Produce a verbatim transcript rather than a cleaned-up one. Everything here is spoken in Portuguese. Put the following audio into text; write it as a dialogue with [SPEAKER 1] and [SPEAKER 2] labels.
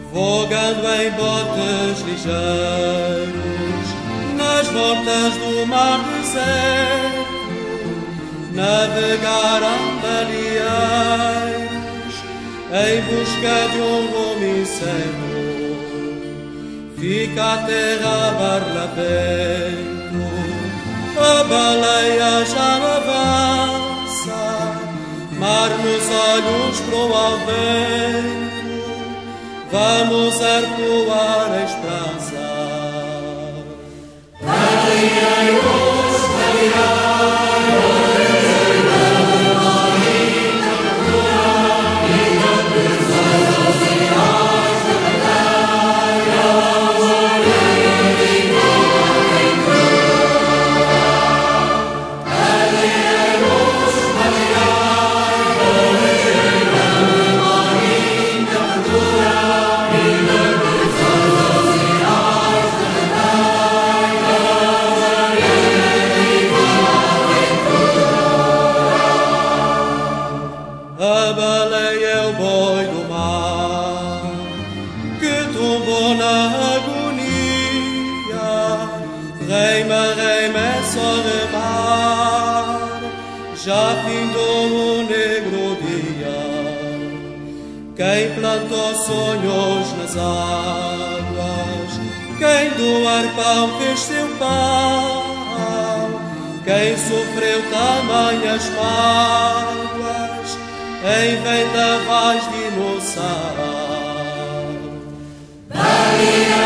[SPEAKER 1] vogando em botes ligeiros, nas voltas do mar deserto, navegaram baleeiros em busca de um rumo incerto. Fica a terra barlavento, a baleia já não avança, mar nos olhos pro alvento. Vamos arpoar a esperança. Baleeiros, baleeiros, a baleia é o boi do mar que tombou na agonia. Reima, reima, é só remar, já findou o negro dia. Quem plantou sonhos nas águas, quem do arpão fez seu pão, quem sofreu tamanhas mágoas em vendavais de noção.